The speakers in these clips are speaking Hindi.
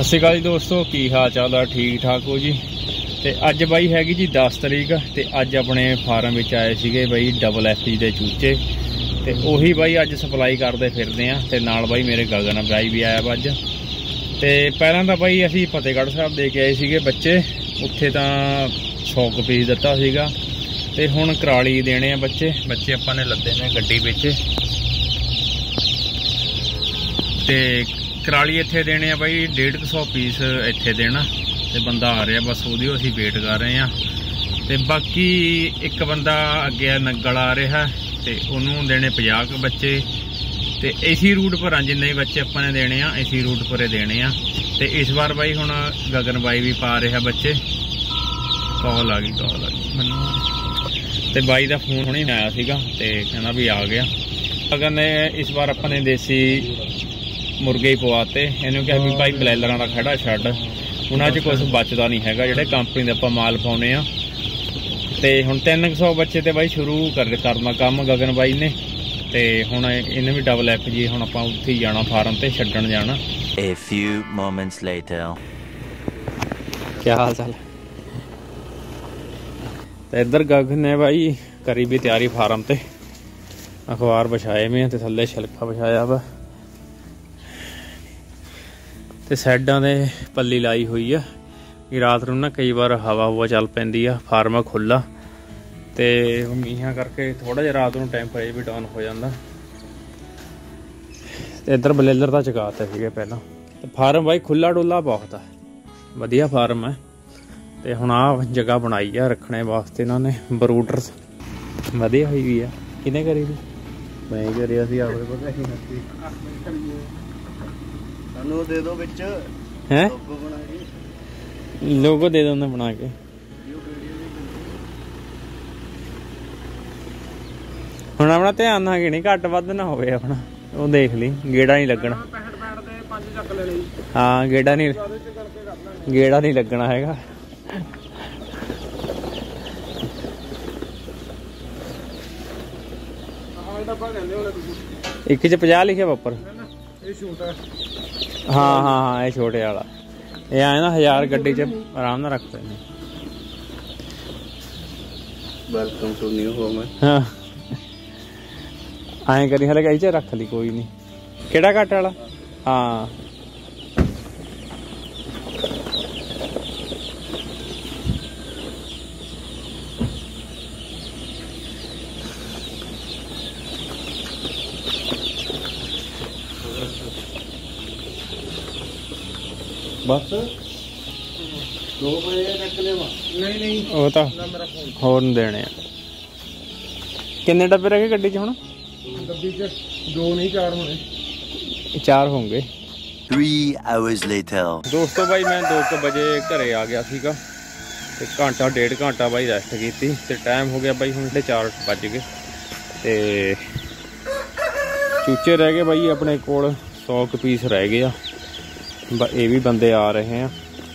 सत श्री अकाल जी दोस्तों, की हाल चाल है? ठीक ठाक हो जी। तो अज बई हैगी जी 10 तरीक, तो अज अपने फार्म में आए थे बई डबल FG के चूचे, तो उही बई अज सप्लाई करते फिरते हैं। तो नाल बई मेरे गगन बाई भी आया अज। तो पहला तो बई असी फतेहगढ़ साहब दे के आए थे बच्चे, उत्थे तो 100 पीस दिता सीगा। ते हुण कराली देने बच्चे आपां ने लद्दे ने गड्डी विच। ते कराली इत्थे देने बई 150 पीस इत्थे देना। ते बंदा आ रहा बस वो असीं वेट कर रहे हैं। ते बाकी एक बंदा अगे नग्गल आ रहा, तो उन्होंने देने 50 बच्चे। तो इसी रूट पर आ जिन्ने बच्चे आपां ने देने इसी रूट पर देने आ। तो इस बार बई हुण गगन बाई भी पा रहा बच्चे। कॉल आ गई मैनूं। तो बाई का फोन हुणे आया सीगा, ते कहना भी आ गया। गगन ने इस बार अपने देसी मुर्गे ही पवाते। इन्होंने कहा भी भाई ब्रैलर का खड़ा छड्ड, उन्होंने कुछ बचता नहीं है जोड़े कंपनी का आपां माल पाने। तो हुण 300 बच्चे तो बई शुरू करना काम गगन बाई ने। तो हुण इन्हें भी डबल FG हुण आपां उत्थे ही जाना फार्म ते छड्डण जाना। A few moments later. क्या हाल चाल? तो इधर गगन ने भाई करी भी तैयारी फार्म ते, अखबार बिछाए में, तो थल्ले छिलका बिछाया वा, तो साइडां दे पल्ली लाई हुई है कि रात नूं ना कई बार हवा हुआ चल पैंदी आ। फार्म खुला, तो मीहां करके थोड़ा जिहा रात नूं टैंपरेचर भी डाउन हो जाता। तो इधर बलेलर तो चकाते सीगे पहला। तो फार्म भाई खुला डुला बहुत है, वधिया फार्म है। तो हुण आ जगह बनाई है रखने वास्ते इन्होंने। बरूडर वधिया हुई भी है। किने करी थी? मैं ही करिया सी आपे। दे दो बिच है लोगो दे दो बना के। हुण अपना ध्यान ना कि नहीं घट वध ना होवे, अपना वो देख ली, गेड़ा नहीं लगना। हाँ गेड़ा नहीं लगना हैगा। एक 50 लिखे उपर। हाँ हाँ हाँ, ये छोटे वाला ये आए ना 1000 गड्डी च आराम नाल रखते हैं। Welcome to new home. हाँ आए करी हले कहीं च रख ली, कोई नहीं। केड़ा घट वाला? हाँ बस 2 बजे रख ले। नहीं वो तो होर देने। किन्ने डब्बे रखे गड्डी च हुण? डब्बी च 2 नहीं 4 होने। 4 होंगे। 3 hours later. दोस्तों भाई मैं 2 बजे घरे आ गया सीगा, ते घंटा 1.5 घंटा भाई रेस्ट की। ते टाइम हो गया भाई हुण 4 बज गए। ते चूचे रह गए भाई अपने कोल 100 पीस रह गए आ। ये भी बंदे आ रहे हैं,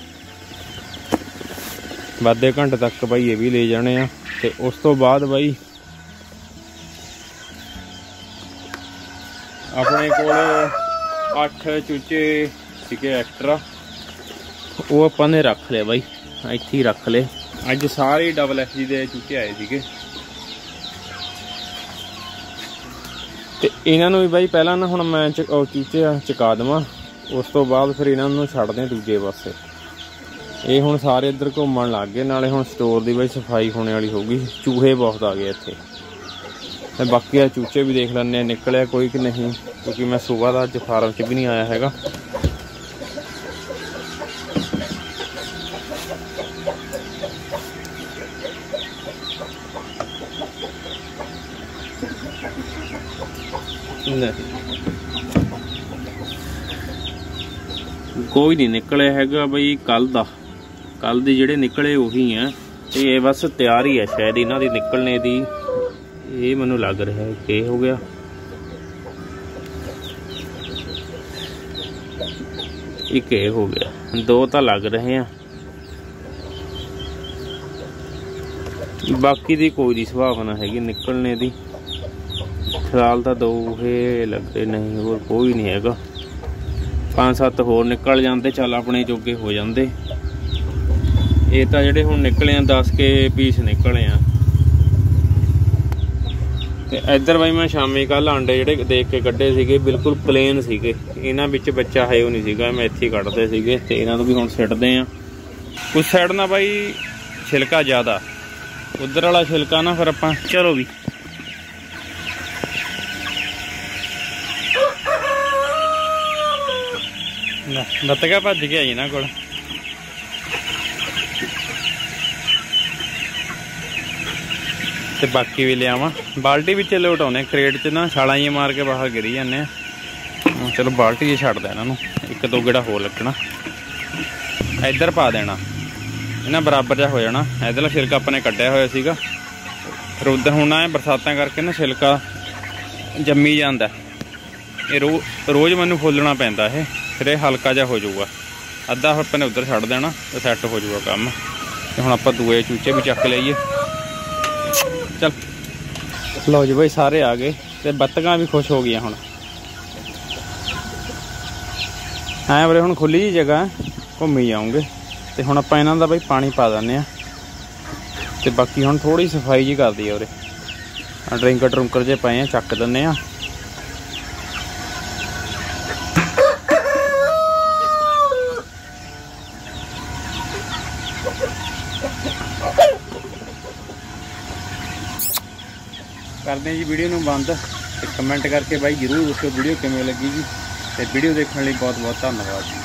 आधे घंटे तक भाई ये भी ले जाने आ। ते उस तो बाद भाई अपने कोल 8 चूचे सीगे एक्स्ट्रा, वो अपन ने रख ले भाई, इत्थे ही रख ले। अज सारे डबल FG के चूचे आए सीगे। ते इन्हां नूं भी भाई पहला ना हुण मैं चूचे चका देवां, उस तो बाद फिर इन्हों छड़ दें दूजे पासे। ये हुण सारे इधर घूमन लग गए, नाले हुण स्टोर की भाई सफाई होने वाली होगी। चूहे बहुत आ गए इत्थे। ते बाकी चूचे भी देख लैने निकलिया कोई कि नहीं, क्योंकि मैं सुबह का अज फार्म च भी नहीं आया हैगा। कोई नहीं निकले हैगा बई। कल दे जेड़े निकले उही हैं। ये बस तैयारी है शायद इन्हां दी निकलने दी। ये मैनू लग रहा है कि हो गया। एक ये हो गया, 2 तो लग रहे हैं। बाकी दी कोई दी संभावना हैगी निकलने दी। फिलहाल तो 2 लगे नहीं, और कोई नहीं हैगा। 5-7 होर निकल जाते, चल अपने जोगे हो जाते। ये तो ਜਿਹੜੇ ਹੁਣ ਨਿਕਲੇ ਆ 10 के पीस निकले आ। ਤੇ ਇੱਧਰ ਬਾਈ ਮੈਂ ਸ਼ਾਮੀ ਕੱਲ ਆਂਡੇ ਜਿਹੜੇ ਦੇਖ ਕੇ ਕੱਢੇ ਸੀਗੇ ਬਿਲਕੁਲ ਪਲੇਨ ਸੀਗੇ, ਇਹਨਾਂ ਵਿੱਚ ਬੱਚਾ ਹੈ ਉਹ ਨਹੀਂ ਸੀਗਾ, ਮੈਂ ਇੱਥੇ ਕੱਢਦੇ ਸੀਗੇ। ਤੇ ਇਹਨਾਂ ਨੂੰ ਵੀ ਹੁਣ ਸਿੱਟਦੇ ਆ। ਉਸ ਸਾਈਡ ਨਾ ਬਾਈ ਛਿਲਕਾ ਜ਼ਿਆਦਾ, ਉਧਰ ਵਾਲਾ ਛਿਲਕਾ ਨਾ ਫਿਰ ਆਪਾਂ ਚਲੋ ਵੀ ਬੱਤਗਾ ਭੱਜ ਕੇ ਆਈ ਇਹਨਾਂ ਕੋਲ। ਤੇ ਬਾਕੀ ਵੀ ਲਿਆਵਾਂ, ਬਾਲਟੀ ਵਿੱਚ ਲੁਟਾਉਣੇ ਕ੍ਰੇਟ 'ਚ ਨਾ ਛਾਲਾਂ ਜਿਹੀਆਂ ਮਾਰ ਕੇ ਬਾਹਰ ਗਿਰੀ ਜਾਂਦੇ ਆ। ਚਲੋ ਬਾਲਟੀ 'ਚ ਛੱਡਦਾ ਇਹਨਾਂ ਨੂੰ, 1-2 ਗੇੜਾ ਹੋਰ ਲੱਗਣਾ। ਇੱਧਰ ਪਾ ਦੇਣਾ, ਇਹਨਾਂ ਬਰਾਬਰ ਜਿਹਾ ਹੋ ਜਾਣਾ। ਇੱਧਰਲਾ ਛਿਲਕਾ ਆਪਾਂ ਨੇ ਕੱਢਿਆ ਹੋਇਆ ਸੀਗਾ, ਫਿਰ ਉੱਧਰ ਹੁਣ ਆਏ ਬਰਸਾਤਾਂ ਕਰਕੇ ਨਾ ਛਿਲਕਾ ਜੰਮੀ ਜਾਂਦਾ। ਇਹ ਰੋਜ਼ ਮੈਨੂੰ ਫੁੱਲਣਾ ਪੈਂਦਾ ਇਹ, ਫਿਰ ਇਹ ਹਲਕਾ ਜਿਹਾ ਹੋ ਜਾਊਗਾ। ਅੱਧਾ ਆਪਾਂ ਨੇ ਉੱਧਰ ਛੱਡ ਦੇਣਾ ਤੇ ਸੈੱਟ ਹੋ ਜਾਊਗਾ ਕੰਮ। ਤੇ ਹੁਣ ਆਪਾਂ ਦੂਏ ਚੂਚੇ ਵੀ ਚੱਕ ਲਈਏ। ਚੱਲ ਲਓ ਜੀ ਬਾਈ, ਸਾਰੇ ਆ ਗਏ ਤੇ ਬੱਤਕਾਂ ਵੀ ਖੁਸ਼ ਹੋ ਗਈਆਂ ਹੁਣ। ਐਂ ਵੀਰੇ ਹੁਣ ਖੁੱਲੀ ਜਿਹੀ ਜਗ੍ਹਾ ਘੁੰਮੀ ਜਾਉਂਗੇ। ਤੇ ਹੁਣ ਆਪਾਂ ਇਹਨਾਂ ਦਾ ਬਾਈ ਪਾਣੀ ਪਾ ਦਿੰਦੇ ਆ। ਤੇ ਬਾਕੀ ਹੁਣ ਥੋੜੀ ਸਫਾਈ ਜੀ ਕਰਦੀ ਆ ਉਰੇ, ਡਰਿੰਕਰ ਡਰੁੰਕਰ ਜੇ ਪਏ ਆ ਚੱਕ ਦਿੰਦੇ ਆ। ਕਰਦੇ ਹਾਂ ਜੀ ਵੀਡੀਓ ਨੂੰ ਬੰਦ। ਤੇ ਕਮੈਂਟ ਕਰਕੇ ਬਾਈ ਜ਼ਰੂਰ ਦੱਸੋ ਵੀਡੀਓ ਕਿਵੇਂ ਲੱਗੀ ਜੀ। ਤੇ ਵੀਡੀਓ ਦੇਖਣ ਲਈ ਬਹੁਤ ਬਹੁਤ ਧੰਨਵਾਦ।